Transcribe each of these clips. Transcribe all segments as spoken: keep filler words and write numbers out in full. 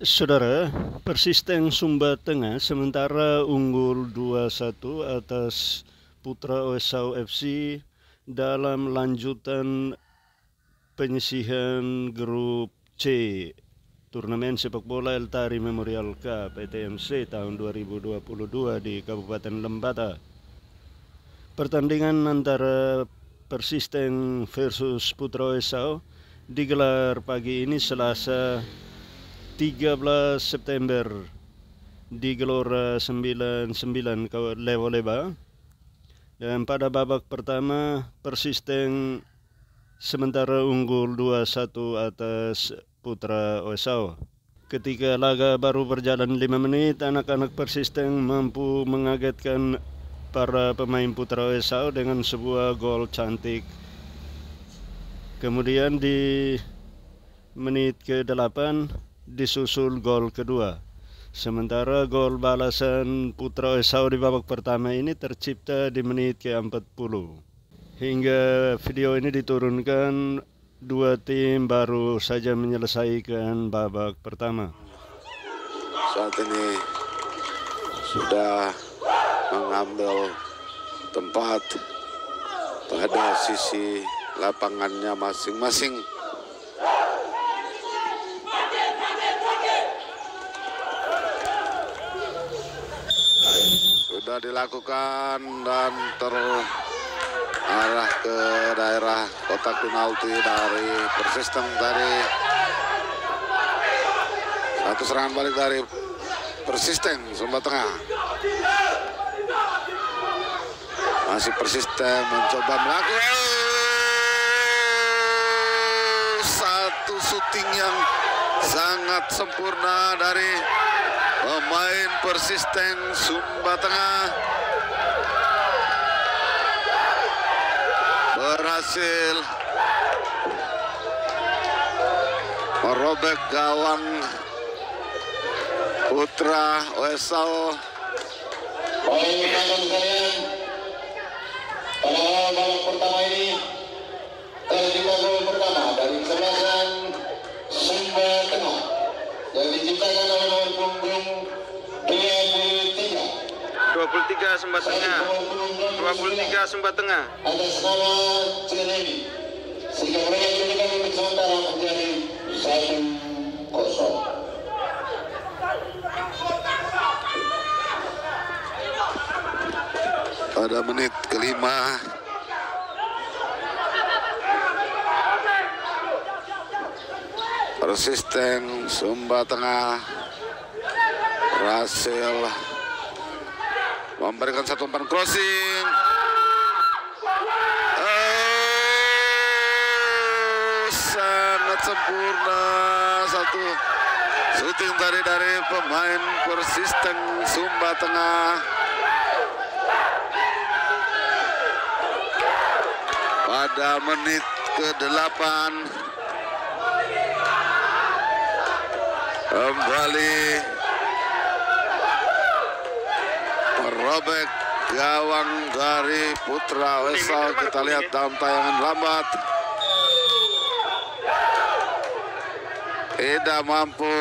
Saudara, Persisten Sumba Tengah sementara unggul dua satu atas Putra Oesau F C dalam lanjutan penyisihan grup C Turnamen Sepak Bola Eltari Memorial Cup P T M C tahun dua ribu dua puluh dua di Kabupaten Lembata. Pertandingan antara Persisten versus Putra Oesau digelar pagi ini Selasa tiga belas September di Gelora sembilan puluh sembilan Lewo-Leba. Dan pada babak pertama Persisten sementara unggul dua satu atas Putra Oesau. Ketika laga baru berjalan lima menit, anak-anak Persisten mampu mengagetkan para pemain Putra Oesau dengan sebuah gol cantik. Kemudian di menit ke delapan disusul gol kedua. Sementara gol balasan Putra Oesau di babak pertama ini tercipta di menit ke empat puluh. Hingga video ini diturunkan, dua tim baru saja menyelesaikan babak pertama. Saat ini sudah mengambil tempat pada sisi lapangannya masing-masing. Sudah dilakukan dan terarah ke daerah kotak penalti dari Persisten tadi. Satu serangan balik dari Persisten Sumba Tengah. Masih Persisten mencoba melakukan satu syuting yang sangat sempurna dari pemain Persisten Sumba Tengah. Berhasil merobek gawang Putra Oesau. Pada babak pertama ini tercipta gol pertama dari kesebelasan Sumba Tengah yang diciptakan oleh nomor punggung dua puluh tiga. dua puluh tiga Sumba Tengah. dua puluh tiga Sumba Tengah. Atas nama Cilenyi. Sehingga mereka menjadikan untuk sementara menjadi satu kosong. Pada menit kelima Persisten Sumba Tengah berhasil memberikan satu umpan crossing. Oh, sangat sempurna satu shooting dari dari pemain Persisten Sumba Tengah. Pada menit ke delapan kembali merobek gawang dari Putra Oesau. Kita lihat dalam tayangan lambat, tidak mampu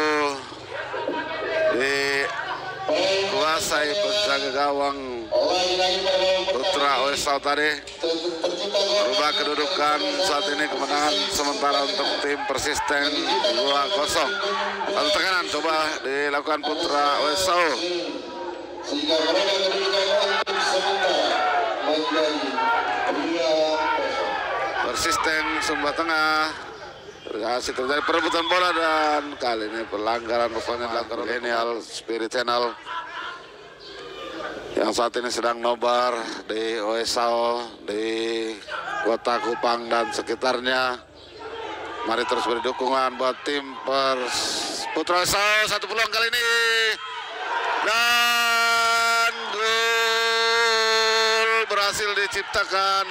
dikuasai penjaga gawang Putra Oesau tadi. Berubah kedudukan saat ini, kemenangan sementara untuk tim Persisten dua kosong. Satu tekanan coba dilakukan Putra Oesau. Sehingga mereka kedudukan sementara menjadi dua kosong. Persisten Sumba Tengah berhasil terjadi perebutan bola dan kali ini pelanggaran rupanya dilakukan Millennial Spirit Channel yang saat ini sedang nobar di Oesau, di Kota Kupang dan sekitarnya. Mari terus beri dukungan buat tim Pers Putra Oesau. Satu peluang kali ini dan gol berhasil diciptakan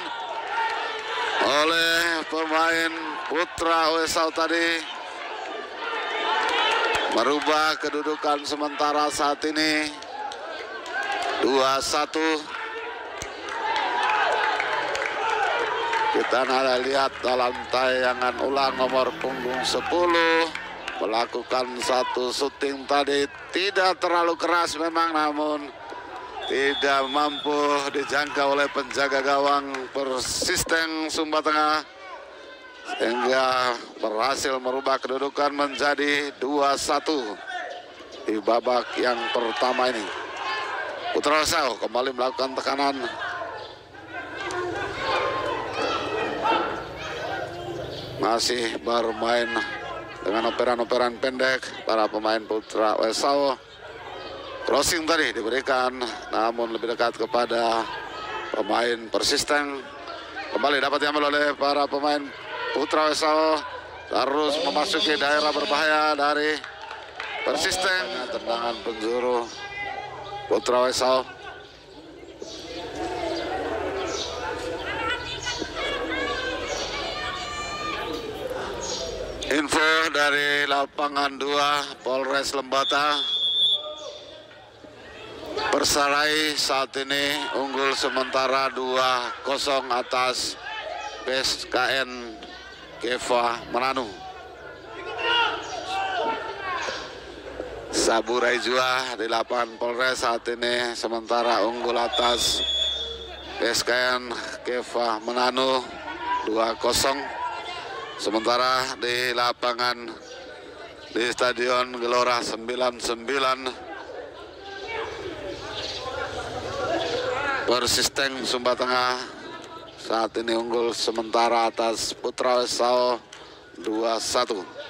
oleh pemain Putra Oesau tadi, merubah kedudukan sementara saat ini dua satu. Kita lihat dalam tayangan ulang nomor punggung sepuluh melakukan satu syuting tadi, tidak terlalu keras memang, namun tidak mampu dijangkau oleh penjaga gawang Persisteng Sumba Tengah, sehingga berhasil merubah kedudukan menjadi dua satu di babak yang pertama ini. Putra Lesau kembali melakukan tekanan. Masih bermain dengan operan-operan pendek para pemain Putra Lesau. Crossing tadi diberikan, namun lebih dekat kepada pemain Persisteng. Kembali dapat diambil oleh para pemain Putra Lesau. Terus memasuki daerah berbahaya dari Persisteng. Tendangan penjuru Putra Lesau. Info dari lapangan dua Polres Lembata. Persarai saat ini unggul sementara dua kosong atas P S K N Keva Mananu. Saburai Jua di lapangan Polres saat ini sementara unggul atas P S K N Keva Mananu dua kosong. Sementara di lapangan di Stadion Gelora sembilan sembilan Persisteng Sumba Tengah saat ini unggul sementara atas Putra Lesau dua satu.